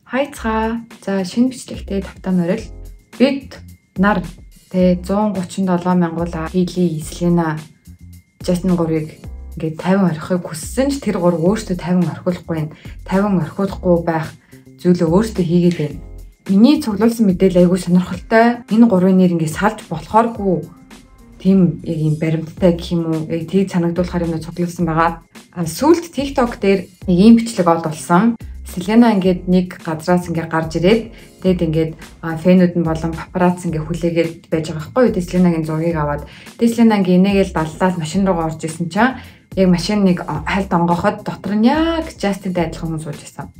Хайцгаа. За шинэ бичлэгтэй тавтаа морил. Бид нар тэ 137 мянгуула Хейли, Селена, Justin 3-ыг ингээд 50 орхихыг хүссэн ч тэр 3 өөртөө 50 орхиулахгүй байна. 50 орхиулахгүй байх зүйлээ өөртөө хийгээд байна. Миний цуглуулсан мэдээлэл айгүй сонирхолтой. Энэ 3-ын нэр ингээд салж болохооргүй тийм яг юм баримттай гэх юм уу? Яг тийг санагдуулахаар юм цуглуулсан байгаа. Сүүлд TikTok дээр нэг ийм бичлэг олдулсан. Селена ингээд нэг газраас ингээд гарч ирээд тэгэд ингээд фэнүүд нь болон папарац ингээд хүлээгээд байж байгаа байхгүй юу? Селенагийн зургийг аваад Селена ингээд инээгээл даллаад машин руу орж исэн чинь яг машин нэг хальт онгоход дотор нь яг Justin-тэй адилхан хүн сууж байсан.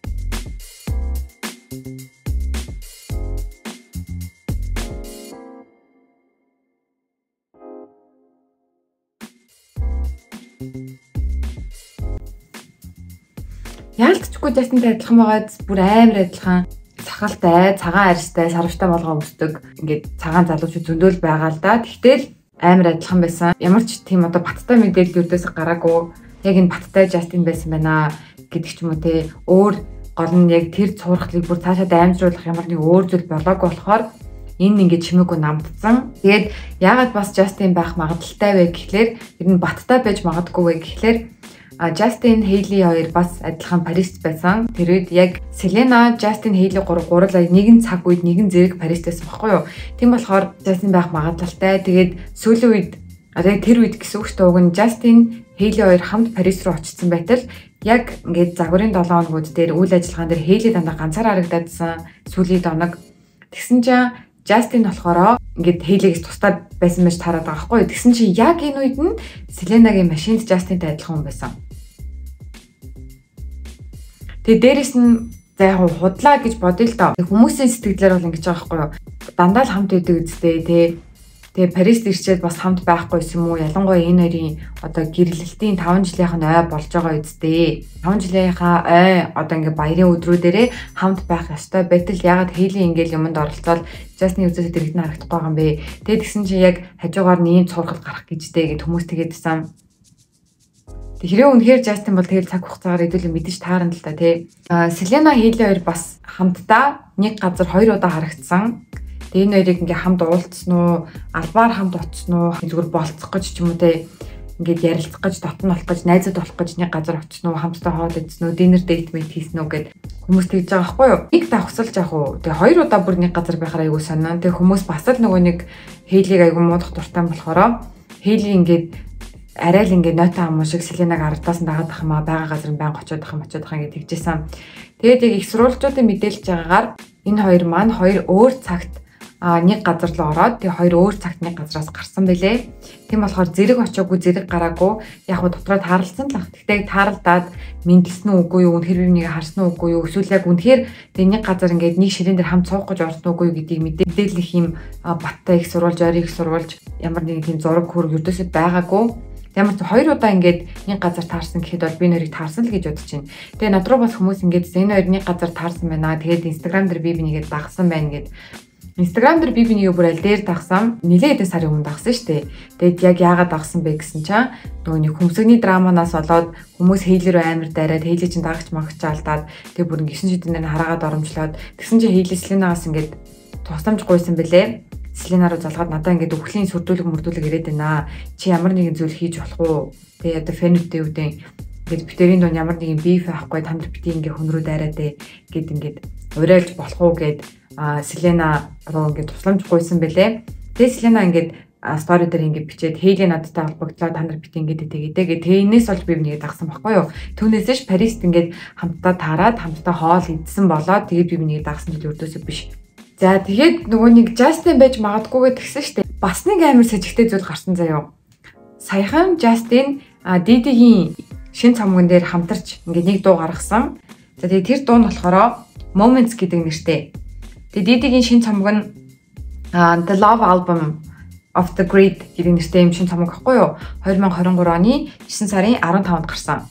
Яалтчгүй Justin-тэй адилхан байгаад бүр амар адилхан сахалтай, цагаан арьстай, сарвчтай болгоо өмсдөг. Ингээд цагаан залуучууд зөндөл байгаа л да. Тэгтэл амар адилхан байсан. Ямар ч тийм одоо баттай мэдээлэл өрдөөс гараагүй. Яг энэ баттай Justin байсан байна гэдэг ч юм уу те. Өөр гол нь яг тэр цуурхлыг бүр цаашаа даймжруулах ямар нэг өөр зүйл болоогүй болохоор энэ ингээд чимээгүй намдсан. Тэгээд яагаад бас Justin байх магадaltaй вэ гэхлээр ер нь баттай байж магадгүй вэ гэхлээр Justin, Hailey хоёр бас адилхан Парист байсан. Тэр үед яг Селена, Justin, Hailey гурлаа нэгэн цаг үед нэгэн зэрэг Парист байсан байхгүй юу? Тийм болохоор Justin байх магадлалтай. Тэгээд сүүлийн үед одоо тэр үед гэсэн үг шүү дээ. Уг нь Justin, Hailey хоёр хамт Парис руу очсон байтал яг ингээд загварын 7 хоногуд дээр үйл ажиллагаан дээр Hailey дандаа ганцаар харагдадсан сүүлийн доног. Тэгсэн чинь Justin болохоор ингээд Hailey-гээс тусдаад байсан байж тараад байгаа байхгүй юу? Тэгсэн чинь яг энэ үед нь Селенагийн машинд Justin-тай адилхан хүн байсан. Тэгээ дээрэс нь за яг худлаа гэж бодъё л доо. Хүмүүсийн сэтгэлээр бол ингэж байгаа байхгүй юу? Дандаа л хамт байдаг үстэй тий. Тэгээ Парист ирчээд бас хамт байхгүй юм уу? Ялангуяа энэ хоёрын одоо гэрлэлтийн 5 жилийнх нь ой болж байгаа үстэй. 5 жилийнхаа ой одоо ингээ баярын өдрүүдээрээ хамт байх ёстой. Байтал ягаад Hailey ингээл юмд оролцоод Justin-ийн үзээс дэрэгдэн харагдахгүй байгаа юм бэ? Тэгээ тэгсэн чинь яг хажуугаар нь ийм цуурхал гарах гэжтэй гэд хүмүүс тэгээдсэн. Хэрэг үнэхээр Justin бол тэгэл цаг хугацаагаар хэдүүлээ мэдээж таарна л та тий. Селена, Hailey хоёр бас хамтдаа нэг газар 2 удаа харагдсан. Тэгээ энэ хоёрыг ингээ хамт уулзсан уу, албаар хамт очсон уу, зүгээр болцох гэж ч юм уу тий. Ингээд ярилцах гэж, дотн болох гэж, найзууд болох гэж нэг газар очсон уу, хамтдаа хоол идсэн үү, dinner date мэт хийсэн үү гэд хүмүүс тэгж байгаа байхгүй юу? Нэг давхсалж яах уу? Тэгээ 2 удаа бүр нэг газар байхаар айгуу санаа. Тэгээ хүмүүс бас л нөгөө нэг Hailey-г айгуу муудах дуртай болохоор Hailey ингээд арай л ингээд нойтон ам шиг Селенаг ардаас нь дагаад ах юм аа, байгаа газар нь байнга очиод ах юм ингээд тэгжсэн. Тэгээд яг их сурвалжуудын мэдээлж байгаагаар энэ хоёр маань хоёр өөр цагт нэг газар руу ороод тэгээ хоёр өөр цагт нэг газраас гарсан байлээ. Тийм болохоор зэрэг очоогүй, зэрэг гараагүй. Яг хөө дотроо таарлцсан л ах. Тэгтээ таарлдаад мэдлсэн үү үгүй юу, үнэхээр би нэг харсан уу үгүй юу, эсвэл яг үнэхээр тэгээ нэг газар ингээд нэг ширээн дээр хамт суух гэж орсон үгүй юу гэдгийг мэдээлэх юм баттай их сурвалж, ойрын их сурвалж ямар нэгэн тийм зураг хөрөг ердөөсөө байгаагүй. Ямар ч 2 удаа ингээд нэг газар таарсан гэхэд бол би нэрийг таарсан л гэж бодож байна. Тэгээ над руу бас хүмүүс ингээд энэ хоёр нэг газар таарсан байна. Тэгээд Instagram дээр би бинийгээ дагсан байна гэд. Instagram дээр би бинийгээ бүр аль дээр дагсан. Нилээ хэдэн сарын өмнө дагсан шүү дээ. Тэгээд яг яагаад дагсан бэ гэсэн чинь нөгөө нэг хөмсгний драманаас болоод хүмүүс Hailey руу амар дайраад Hailey чинь дагч магч алдаад тэгээ бүр 9 шидэн дээр хараагаад оромжлоод тэгсэн чинь Hailey Selenagаас ингээд тусламж гуйсан бэлээ. Селена руу залгаад надаа ингээд өвхлийн сүрдүүлэг ирээд байна. Чи ямар нэгэн зүйл хийж болох уу? Тэгээ одоо фэнүүдтэй үүдэн ингээд битэрийн дунд ямар нэгэн биф авахгүй та нар бити ингээд хүн рүү дайраад гэд ингээд уриалж болох уу гэд Селена руу ингээд тусламж гуйсан бэлээ. Тэгээ Селена ингээд стори дээр ингээд бичээд Hailey надтай холбогдлоо та нар бити ингээд тэгээд тэрнээс болж би нэгэ дагсан байхгүй юу? Түүнээсээ Парист ингээд хамтдаа таарад хамтдаа хоол идсэн болоод тэгээд би нэгэ дагсан жил өрдөөсөө биш. За тэгээд нөгөө нэг Justin байж магадгүйгээ тэгсэн штэ. Бас нэг амар сэжигтэй зүйл гарсан заяо. Саяхан Justin Didi-гийн шин цамган дээр хамтарч ингээд нэг дуу гаргасан. За тэгээд тэр дуу нь болохоор Moments гэдэг нэртэй. Тэгээд Didi-гийн шин цамган The Love Album of the Great гэдэг нэртэй юм шин цамаг байхгүй юу? 2023 оны 9 сарын 15-нд гарсан.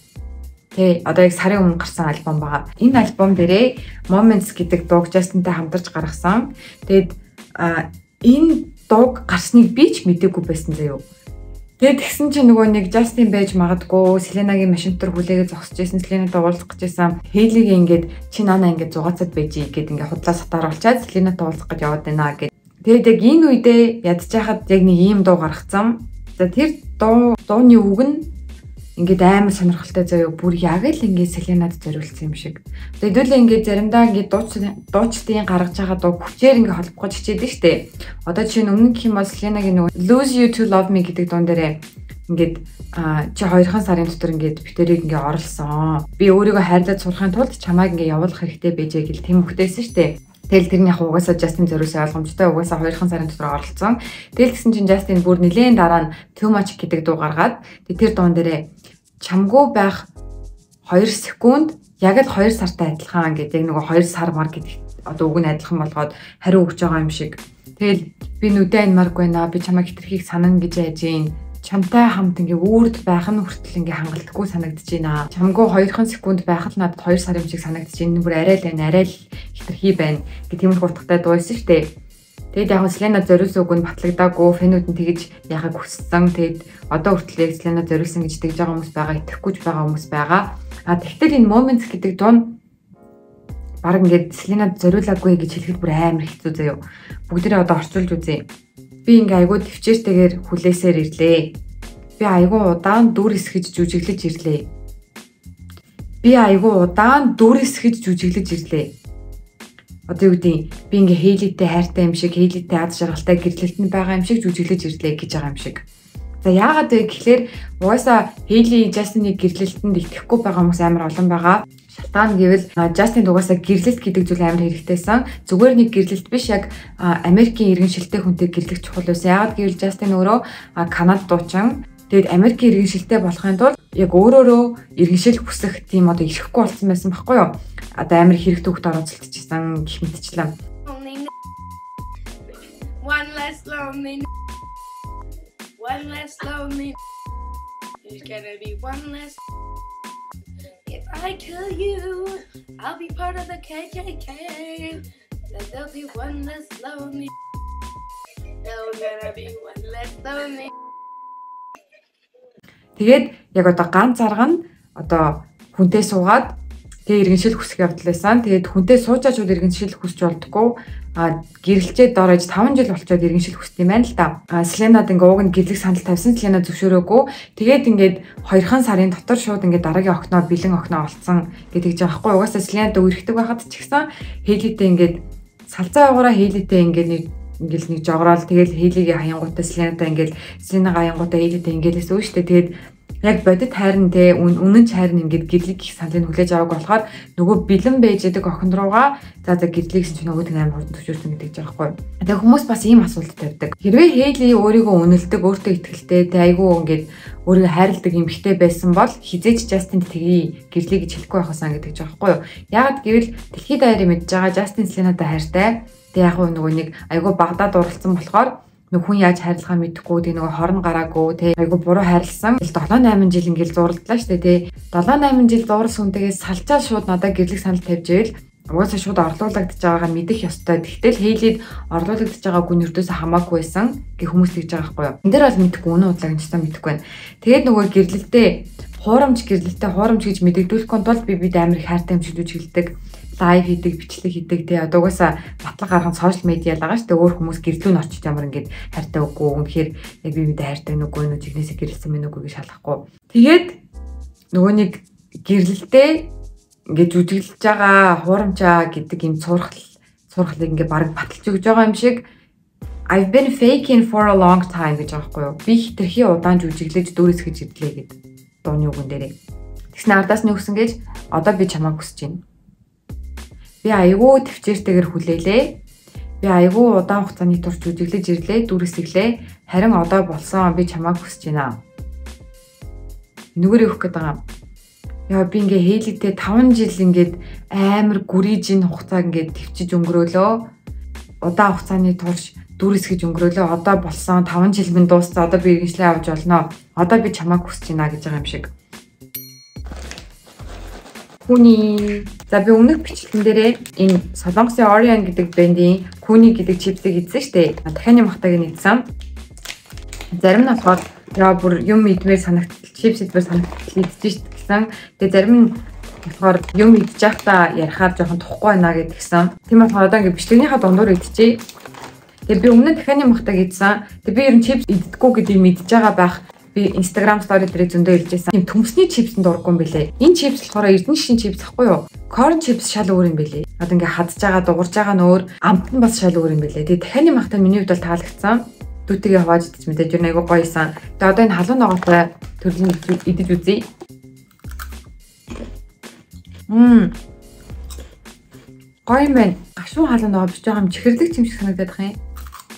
Тэ одоо яг сарын өмнө гарсан альбом байгаа. Энэ альбом дээрээ Moments гэдэг дууг Justin-тай хамтарч гаргасан. Тэгээд энэ дууг гарсныг би ч мэдээгүй байсан заяо. Тэгээд тэгсэн чинь нөгөө нэг Justin байж магадгүй Selena-гийн машин дотор хүлээгээ зогсож байсан, Selena-тай уулзах гэж байсан. Hailey-г ингээд чи наана ингээд зугаацаад байж гээд ингээд худлаа сатааруулчаад Selena-тай уулзах гэж яваад байна гэд. Тэгээд яг энэ үедээ ядчихад яг нэг ийм дуу гаргацсан. За тэр дууны үг нь ингээд амар сонирхолтой заяа бүр яг л ингээд Selena-д зориулсан юм шиг. Хэдүүлээ ингээд заримдаа ингээд дуучдын гаргаж байгаа дуу хүчээр ингээд холбох гэж хичээдэг штэ. Одоо жишээ нь өмнө гэх юм бол Selena-гийн нөгөө Lose You to Love Me гэдэг дуун дээрээ ингээд чи 2 сарын дотор ингээд битэрийг ингээд орлсон. Би өөрийгөө хайрлаж сурахын тулд чамайг ингээд явуулах хэрэгтэй байжээ гэл тэм хөхтэйсэн штэ. Тэгэл тэрний яг угаасаа Justin зориулсан ойлгомжтой угаасаа 2 сарын дотор оролцсон. Тэгэл гэсэн чинь Justin бүр нэлээд дараа нь Too Much гэдэг дуу гаргаад тэр дуун дээрээ чамгүй байх 2 секунд яг л 2 сартай адилхан гэдэг нөгөө 2 сар мар гэдэг одоо үг нь адилхан болгоод хариу өгч байгаа юм шиг. Тэгэл би нүдэ анмааргүй байна. Би чамайг хитрхийг санана гэж яаж юм. Чамтай хамт ингээ үрд байх нь хүртэл ингээ хангалтгүй санагдаж байна. Чамгүй 2 секунд байх л надад 2 сар юм шиг санагдаж байна. Бүр арай л байна, арай л хитрхий байна гэх тиймэрхүү утгатай дуу байсан шүү дээ. Тэгэд яг Selena зориулсан үг нь батлагдаагүй, фэнүүд нь тэгж яхаг хүссэн. Тэгэд одоо хүртэл Selena зориулсан гэж тэгж байгаа хүмүүс байгаа, итгэхгүй ч байгаа хүмүүс байгаа. Тэгтэл энэ Moments гэдэг дуу баг ингээд Selena зориулаагүй гэж хэлэхэд бүр амар хэцүү заяа. Бүгдээрээ одоо орчуулж үзье. Би ингээ айгуу төвчээртэйгээр хүлээсээр ирлээ. Би айгуу удаан дүр эсгэж жүжиглэж ирлээ. Би айгуу удаан дүр эсгэж жүжиглэж ирлээ. Одоо юу гэдэг би ингээ Hailey-тэй хайртай юм шиг, Hailey-тэй аз жаргалтай гэрлэлтэнд байгаа юм шиг жүжиглэж ирлээ гэж байгаа юм шиг. За яагаад вэ гэхлээр угаасаа Hailey Justin-ийг гэрлэлтэнд итгэхгүй байгаа хүмүүс амар олон байгаа. Шалтгаан гэвэл Justin угаасаа гэрлэлт гэдэг зүйл амар хэрэгтэйсэн. Зүгээр нэг гэрлэлт биш яг Америкийн иргэншилтэй хүнтэй гэрлэх чухал байсан. Яагаад гэвэл Justin өөрөө Канад дуучин. Тэгэд Америкийн иргэншилтэй болохын тулд яг өөрөөрөө иргэншил хүсэх тийм одоо ирэхгүй болсон байсан байхгүй юу? Одоо амар хэрэгтэй хөлт оролцолтчихсан гэх мэтчлээ. One less lonely. One less lonely. There's gonna be one less. If I kill you, I'll be part of the KKK. Then there'll be one less lonely. There's gonna be one less lonely. Тэгээд яг одоо ганц арга нь одоо хүнтэй суугаад тэгээ иргэншил хүсэх явдал байсан. Тэгээд хүнтэй суужаачуд иргэншил хүсч болдгоо гэрэлчээд дорож 5 жил болчоод иргэншил хүсдэг юм байна л да. Selena-д ингээ ууг нь гэрлэх санал тавьсан. Selena зөвшөөрөөгүй. Тэгээд ингээд 2 сарын дотор шууд ингээ дараагийн охиноо бэлэн охиноо олцсон гэдэг жаа байхгүй. Угаасаа Selena-д үргэлжлэх байхад ч гэсэн Hailey-тэй ингээд салцаа яваараа Hailey-тэй ингээд нэг жогроол тэгэл Hailey-гийн хаянгуудтай Selena-тай ингээл Selena-гийн хаянгуудтай Hailey-тэй ингээл эсвэл штэ тэгээд яг бодит хайрн те үнэн ч хайрн ингээд гэрлэг их саналыг хүлээж аваагүй болохоор нөгөө бэлэн байж байгаа охин руугаа за гэрлэгсэн чинь нөгөө тэг амар хурдан төвчөрсөн гэдэг жаа байхгүй. Тэгээ хүмүүс бас ийм асуулт тавьдаг. Хэрвээ Hailey өөрийгөө үнэлдэг, өөртөө ихтэй те айгүй ингээд өөрийгөө хайрладаг эмэгтэй байсан бол хизээч Justin-д тгий гэрлэе гэж хэлэхгүй байхсан гэдэг жаа байхгүй юу. Яагаад гэвэл дэлхийд даяар мэдж байгаа Justin Selena-тай хайртай. Тэгээ яг нөгөө нэг айгүй Багдад уралцсан болохоор нэг хүн яаж хайрлахаа мэдэхгүй тэгээ нөгөө хорн гараагүй те айгүй буруу хайрлсан. 7-8 жил ингээл зурлалаа штэ те 7-8 жил зурлсан хүнтэйгээ салчаа шууд надад гэрлэх санал тавьж ивэл угаасаа шууд орлуулагдаж байгаагаа мэдэх ёстой. Тэгтэл Hailey-д орлуулагдаж байгаа гүн өрдөөсөө хамаагүй байсан гэх хүмүүс тэгж байгаа байхгүй юу. Энд дээр бол мэдэхгүй үнэн удлаг нь ч та мэдэхгүй байна. Тэгээд нөгөө гэрлэлтэй хуурамч гэж мэдэгдүүлэхгүй тулд бид амар их хайртай юм шиг жүжиглдэг. Лайв хийдэг, бичлэг хийдэг тий одоо угаасаа батлаг гаргах сошиал медиа л байгаа шүү дээ. Өөр хүмүүс гэрлүү нь очиж ямар ингээд хайртай үгүй. Үнэхээр яг би мэдээ хайртай нүггүй нөө жигнэсээ гэрэлсэн мэн үгүй гэж шалахгүй. Тэгээд нөгөө нэг гэрлэлтэй ингээд жүжиглэж байгаа хуурамчаа гэдэг юм цурхлыг ингээд бараг баталж өгж байгаа юм шиг I've been faking for a long time гэж байгаа байхгүй юу. Би хитрхи удаан жүжиглэж дүүрсгэж ирлээ гэдэг дууны үгэн дээрээ. Тэгснэ ардаас нь өгсөн гэж одоо би чамайг хүсэж байна. Би айгүй төвчээртэйгээр хүлээлээ. Би айгүй удаан хугацааны турш жүжиглэж ирлээ, дүрсэглээ. Харин одоо болсон би чамайг хүсэж байна. Нүгэр өгөх гээд байгаа. Яа би ингээ Hailey-тэй 5 жил ингээд амар гүрийжин хугацаа ингээд төвчж өнгөрөөлөө. Удаан хугацааны турш дүрсгэж өнгөрөөлөө. Одоо болсон 5 жил минь дууссан. Одоо би иргэншлээ авч олноо. Одоо би чамайг хүсэж байна гэж байгаа юм шиг. Куни. За би өмнөх бичлэгэн дээрээ энэ Солонгосын Orion гэдэг брэндийн Куни гэдэг чипсийг идсэн шүү дээ. Дахианы махтаг нь идсэн. Зарим нь болохоор яа бүр юм идмээр санагдтал чипс идмээр санагдтал идэж шít гэсэн. Тэгээ зарим нь болохоор юм идэж байхдаа ярихаар жоохон тухгүй байна гэдгсэн. Тийм болохоор одоо ингээд бичлэгнийхаа дундуур идчихье. Тэгээ би өмнө дахианы махтаг идсэн. Тэгээ би ер нь чипс иддэггүй гэдгийг мэдж байгаа байх. Би Instagram story дээр зөндөө хэлжсэн. Тийм төмсний чипсэнд дурггүй юм бэлээ. Энэ чипс болохоор эрдэнэ шин чипс ахгүй юу? Corn chips шал өөр юм бэлээ. Одоо ингээ хадж байгаа дуурж байгаа нөөр амт нь бас шал өөр юм бэлээ. Тэгээ дахианы махтаа миний хувьд бол таалагдсан. Дүүтэйгээ хавааж идэж мэдээж ер нь айгүй гоёсан. Тэгээ одоо энэ халуун ногоотой төрлийн идэж үзье. Гоё юм байна. Гашуун халуун ногоо биш жоохон чихэрлэг юм шиг санагдаад байгаа юм.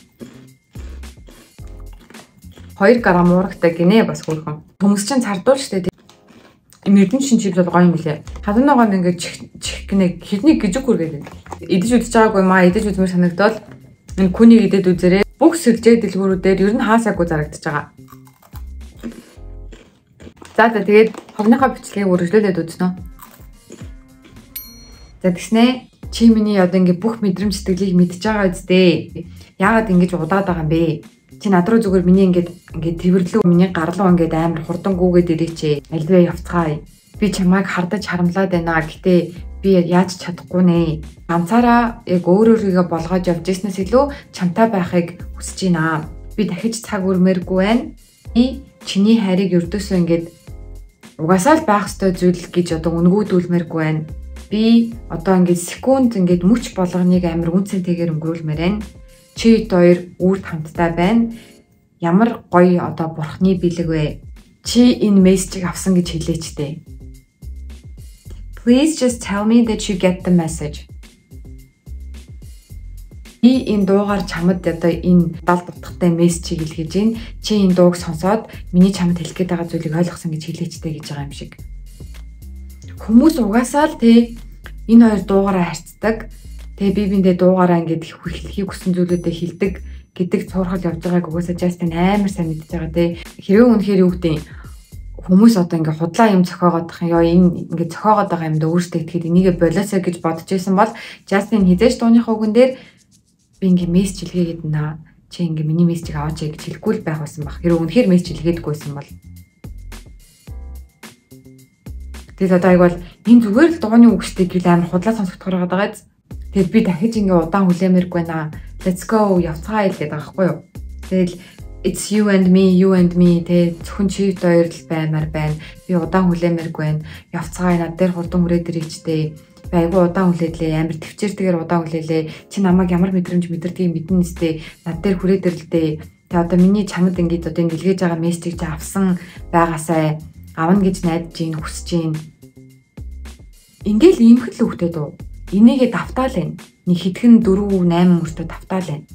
2 грамм уурагтай гинэ бас хөөрхөн. Төмс чинь цардуул штэ. Эрдэнэ шин чипс бол гоё юм билэ. Халуун ногоонд ингээд чих гинэ хэрний гижиг хүргээд байна. Идэж үзэж байгаагүй маа идэж үзмээр санагдвал энэ күнийг идээд үзээрэй. Бүх сэлжээ дэлгүүрүүдээр ер нь хаасаагүй зарагдаж байгаа. За тэгээд ховныхоо бичлэгийг үргэлжлүүлээд үзнэ. За тэгснэ чи миний одоо ингээд бүх мэдрэмж сэтгэлийг мэдж байгаа үстэй. Яагаад ингэж удаад байгаа юм бэ? Чи над руу зүгээр миний ингээд тэрвэрлүү миний гарлуу ингээд амар хурдангүйгээд ирээч. Альваа явцгаая. Би чамайг хардаж харамлаад байна. Гэтэ би яаж чадахгүй нэ. Ганцаараа яг өөрөөрийгөө болгоод явж ирснээс илүү чамтай байхыг хүсэж байна. Би дахиж цаг өрмээргүй байна. Би чиний хайрыг өрдөөсөө ингээд угаасаа л байх ёстой зүйл гэж одоо үнгүүдүүлмээргүй байна. Би одоо ингээд секунд ингээд мөч болгоныг амар үнцэнтэйгээр өнгөрүүлмээр байна. Чи хоёр үрд хамтдаа байна. Ямар гоё одоо бурхны бэлэг вэ? Чи энэ мессежийг авсан гэж хэлээч дээ. Please just tell me that you get the message. Би энэ дуугаар чамд одоо энэ дал дутгатай мессежийг илгээж гин. Чи энэ дууг сонсоод миний чамд хэлэх гээд байгаа зүйлийг ойлгосон гэж хэлээч дээ гэж байгаа юм шиг. Хүмүүс угаасаа л энэ хоёр дуугаараа харьцдаг. Тэгээ би биндээ дуугаараа ингээд хэлхийг хүссэн зүйлүүдээ хэлдэг гэдэг цуурхал явж байгааг угаасаа Justin амар сайн мэдж байгаа те. Хэрвээ үнэхээр юу гэдэг хүмүүс одоо ингээд худлаа юм зохиогоод байгаа ёо энэ ингээд зохиогоод байгаа юмд өөртөө итгэхэд энийгээ болоосоо гэж бодож байсан бол Justin хизээш дууныхаа үгэн дээр би ингээд мессеж илгээгээд наа чи ингээд миний мессежийг аваач гэж хэлэхгүй л байх байсан баг. Хэрвээ үнэхээр мессеж илгээдэггүй байсан бол тэгээд одоо яг бол энэ зүгээр л дууны үг штэ гэл амар худлаа сонсогдохоор байгаа. Тэгэл би дахиж ингээ удаан хүлээмээргүй наа. Let's go явцгаая л гэдэг байгаа байхгүй юу. Тэгэл it's you and me тэ зөвхөн чи хоёр л баймаар байна. Би удаан хүлээмээргүй байна. Явцгаая над дээр хурдан хүрээд ирээчтэй. Би айгу удаан хүлээдлээ. Амар төвчээртэйгээр удаан хүлээлээ. Чи намайг ямар мэдрэмж мэдэрдгийг мэднэ нэстэ. Над дээр хүрээд ирлээ. Тэ одоо миний чамд ингээд одоо нэлгээж байгаа мессежийг чи авсан байгаасай. Авна гэж найдаж ийн хүсэж ийн. Ингээл иймх л хөвгтэй дөө. Энийгээ давтаал байна. Нэг хитгэн 4-8 мөртөө давтаал байна.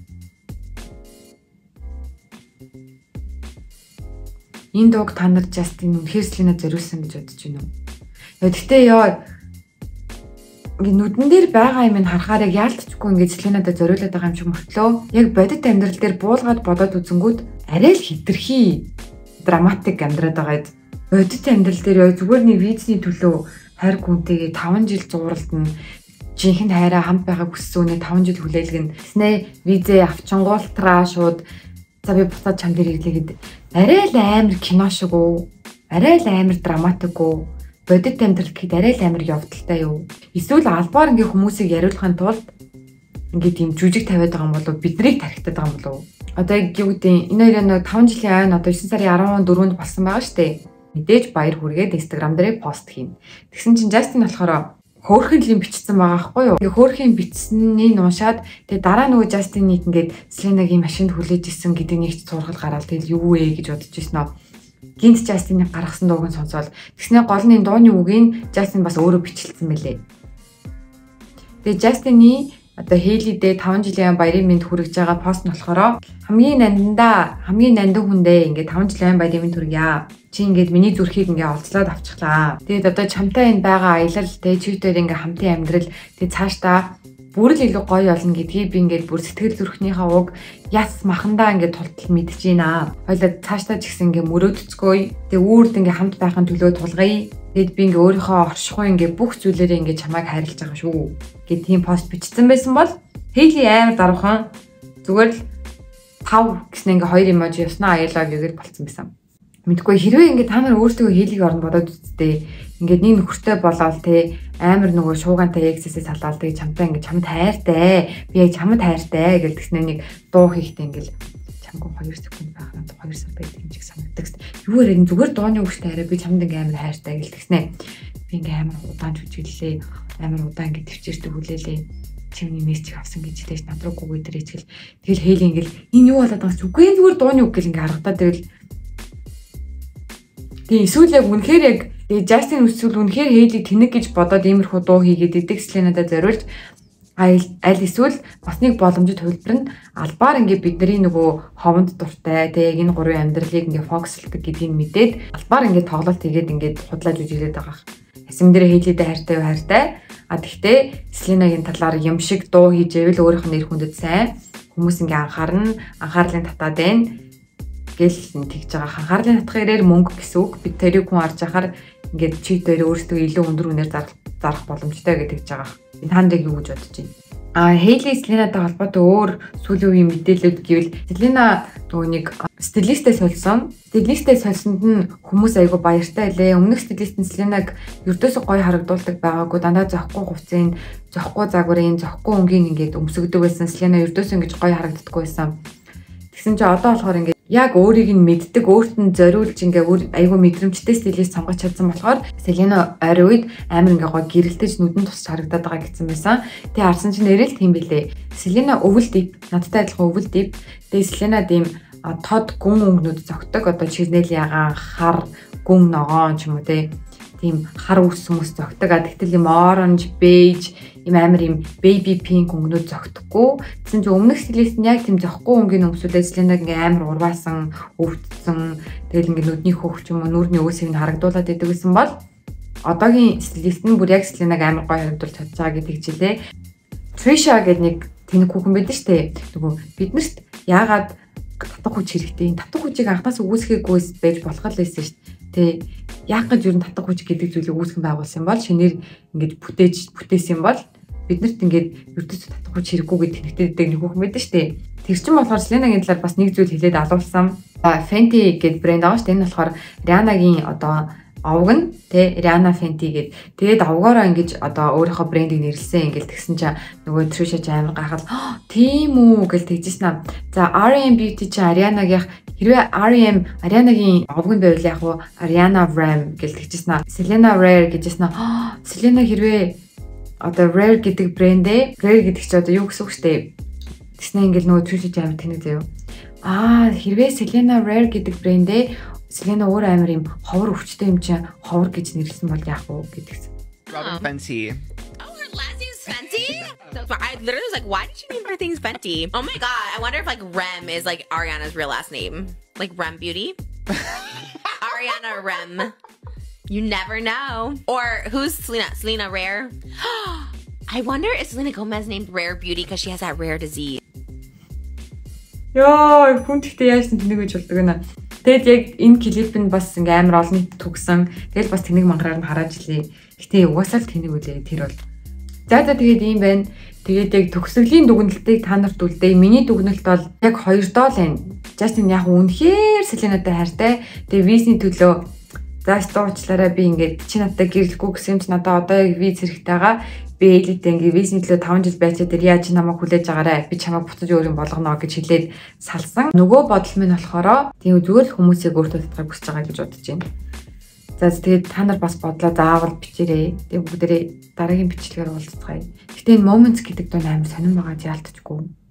Энэ дууг та нар Justin үнэхээр Selena зориулсан гэж бодож байна уу? Гэхдээ ёо ингээ нүдэн дээр байгаа юм харахаар яг яалтчгүй ингээ Selena-д зориулаад байгаа юм шиг мөртлөө яг бодит амьдрал дээр буулгаад бодоод үзэнгүүт арай л хитрхи драматик амьдраад байгаа. Бодит амьдрал дээр ёо зүгээр нэг визний төлөө хайр гүнтэйгээ 5 жил зууралдана. Жинхэнэ хайраа хамт байгааг хүссэн үнэ 5 жил хүлээлгэн. Тэснэ визээ авчингуултраа шууд за би буцаад чам дээр ирлээ гэд. Арай л амар кино шиг үү? Арай л амар драматик үү? Бодит амьдрал гэхэд арай л амар явдалтай юу? Эсвэл албаар ингээ хүмүүсийг яриулахын тулд ингээ тийм жүжиг тавиад байгаа юм болов биднийг тархитаад байгаа юм болов? Одоо юу гэдэг энэ хоёрын нэг 5 жилийн айн одоо 9 сарын 14-нд болсон байгаа шүү дээ. Мэдээж баяр хүргээд Instagram дээр пост хийн. Тэгсэн чинь Justin болохоор хөөрхөн лим бичсэн байгаа байхгүй юу? Ингээ хөөрхөн бичсэнийг уншаад тэгээ дараа нөгөө Justin нийт ингээд Selena-гийн машинд хүлээж исэн гэдэг нэг ч зургал гараад тэгэл юу вэ гэж бодож ирсэн нөө. Гинт Justin-ыг гаргасан дууг нь сонсоод тэгснэ гол нь дууны үгийг Justin бас өөрөө бичлсэн мэлээ. Тэгээ Justin-ий одоо Hailey-д 5 жилийн баярын мэнд хүргэж байгаа пост нь болохоор хамгийн нандин хүндээ ингээд 5 жилийн баярын мэнд хүргье. Чи ингээд миний зүрхийг ингээд олцлоод авчихлаа. Тэгээд одоо чамтай энэ байгаа аялал тэ чивтээр ингээд хамтын амьдрал тэгээд цаашдаа бүр л илүү гоё болно гэдгийг би ингээд бүр сэтгэл зүрхнийхээ уг яс махандаа ингээд тултал мэдэж байна. Хоёлаа цаашдаа ч гэсэн ингээд мөрөөдцгөөе. Тэгээд үрд ингээд хамт байхын төлөө тулгая. Тэгэд би ингээ өөрийнхөө оршихуй ингээ бүх зүйлээрээ ингээ чамайг хайрлаж байгаа шүү гэд тийм пост бичсэн байсан бол Hailey амар даруухан зүгээр л 5 гэсэн ингээ 2 эможи явснаа I love you гэж болцсон байсан. Мэдгүй хэрвээ ингээд та нар өөрсдөө хийлийг орно бодоод үзтээ. Ингээд нэг нөхөртэй болоод те амар нөгөө шуугантай эксэсээ салаад тэгээ чамтай ингээд чамд хайртай. Би яг чамд хайртай гэлтгснээ нэг дуу хийхдээ ингээд чамгүй 2 секунд байх надад 2 сар байдаг юм шиг санагддаг. Юугаар ингэ зүгээр дооны үгштэй арай би чамд ингээд амар хайртай гэлтгснээ. Би ингээд амар удаан жүжиглээ. Амар удаан ингээд төвчээртэй хүлээлээ. Чимний мессеж авсан гэж хэлж над руу гүгөө дээр ичгэл. Тэгэл Хейли ингээд энэ юу болоод байгаа ч үгүй зүгээр дооны үг гэл ингээд харагдаад тэгэл. Тэгээ эсвэл яг үнэхээр яг Justin үсвэл үнэхээр Хейлиг тэнэг гэж бодоод иймэрхүү дуу хийгээд идэг Селенадад зориулж аль эсвэл бас нэг боломжит хувилбар нь албаар ингээд бидний нөгөө ховонд дуртай тэг яг энэ гурван амьдралыг ингээд фокуслдаг гэдгийг мэдээд албаар ингээд тоглолт хийгээд ингээд худлааж үжиглээд байгаа. Ясм дээр Хейлидээ хайртай юу хайртай. А тэгтээ Селенагийн талаар юм шиг дуу хийж ивэл өөрийнх нь нэр хүндэд сайн хүмүүс ингээ анхаарлын татаад байна гэл тэгж байгаа. Анхаарлын татах ирээр мөнгө гэсэн үг. Бид тэрийг хүн харж ахаар ингээд чи дээр өөрсдөө илүү өндөр үнээр зарах боломжтой гэж тэгж байгаа. Энэ хандыг юу гэж бодож байна? Хейли Селенатай холбоотой өөр сүүлийн үеийн мэдээлэлүүд гэвэл Селена нөгөө нэг стилистээ сольсон. Стилистээ сольсонд нь хүмүүс айгүй баяртай лээ. Өмнөх стилист нь Селенаг ердөөсөө гоё харагдуулдаг байгаагүй. Дандаа зохгүй хувцсын, зохгүй загварын, зохгүй өнгийн ингээд өмсгдөг байсан. Селена ердөөсөө ингэж гоё харагддаггүй байсан. Тэгсэн чинь одоо болохоор ингээд яг өөрийг нь мэддэг, өөрт нь зориулж ингээ айгүй мэдрэмжтэй стилист сонгож чадсан болохоор Селена ойр үед амар ингээ гоо гэрэлтэж нүдэн тусч харагдаад байгаа гэсэн байсан. Тэгээ харсан чинь нэрэл тийм билээ. Селена өвөл дип, надтай адилхан өвөл дип. Тэгээ Селена тийм тод гүн өнгнүүд зогтдог. Одоо Чизнели ягаан хар гүн ногоон ч юм уу тийм хар үс хүмүүс зогтдог. Тэгтэл юм оранж, бейж, им амар юм baby pink өнгнүүд зогтхгүй. Тэгсэн чинь өмнөх стилист нь яг тийм зохгүй өнгийн өмсүүлээд Селенаг ингээ амар урваасан, өвдсөн. Тэгэл ингээ нүдний хөөх ч юм уу нүрний өөсийг нь харагдуулаад идэг гэсэн бол одоогийн стилист нь бүр яг Селенаг амар гоё харагдуулж чадж байгаа гэдэг жилээ. Trisha гэдэг нэг тэнэг хүүхэн байдаг шүү дээ. Нөгөө биднэрт яагаад татах хүч хэрэгтэй. Татах хүчийг анхнаас үүсгэхгүйс байж болох л байсан шүү дээ. Тэ яг гэж юу татах хүч гэдэг зүйлийг үүсгэн байгуулсан бол шинээр ингэж бүтээсэн бол биднэрт ингээд ердөөсөө татах хүч хэрэггүй гэж тэнэгтэйдэг нэг хүүхэн байдаг шүү дээ. Тэр чинь болохоор Селенагийн талаар бас нэг зүйл хэлээд алуулсан. Fenty гэдэг брэнд байгаа шүү дээ. Энэ болохоор Rihanna-гийн одоо овг нь тэ Rihanna Fenty гэдэг. Тэгээд овгоороо ингэж одоо өөрийнхөө брендийг нэрлсэн ингээл тэгсэн чинь нөгөө Trisha ч амар гахал тийм үү гэж тэгжсэн юм. За R&M Beauty чи Ariana-гийн хэрвээ R&M Ariana-гийн овг нь байвал яг уу Ariana Ram гэж тэгжсэн. Selena Rare гэжсэн. Selena хэрвээ одоо Rare гэдэг брэндээ Rare гэдэг чи одоо юу гэсэн үг штэ. Тэгснэ ингээл нөгөө Trisha ч амар тэнэг заяа. Хэрвээ Selena Rare гэдэг брэндээ Селена өөр амар юм ховор өвчтэй юм чинь ховор гэж нэрлсэн бол яах вэ гэдэгсэн. Robin Fenty. Oh, her last name's Fenty? I literally was like, why did she name her things Fenty? Oh my god, I wonder if like Rem is like Ariana's real last name. Like Rem Beauty? Ariana Rem. You never know. Or who's Selena? Selena Rare? I wonder if Selena Gomez named Rare Beauty because she has that rare disease. Ёо, хүн тэгтээ яаж тэнэг гэж болдог вэ? Тэгэд яг энэ клип нь бас ингээ амар олон нийт түгсэн. Тэгэл бас тэнэг мангараар нь хараад илээ. Гэтэ угаасаа л тэнэг үлээ тэр бол. За тэгээд ийм байна. Тэгээд яг төгсгөлийн дүгнэлтийг та нарт үлдээ. Миний дүгнэлт бол яг 2 доол байна. Justin яг үнэхээр Селенатай хайртай. Тэгээ визний төлөө за стуучлаараа би ингээд чи надтай гэрлэхгүй гэсэн юм чи надаа одоо яг виз хэрэгтэй байгаа. Би элитээ ингээ визний төлөө 5 жил байцаа тэр яаж намайг хүлээж агаарай. Би чамайг буцаж өөрийн болгоно гэж хэлээд салсан. Нөгөө бодол минь болохоро тийм зүгээр л хүмүүсийг өөртөө татахыг хүсэж байгаа гэж бодож байна. За тэгээд та нар бас бодлоо заавал бичээрэй. Тэгээд бүгдээрээ дараагийн бичлэгээр уулзцгаая. Гэтэ энэ moments гэдэг дуу амар сонирн байгаа ялтчгүй.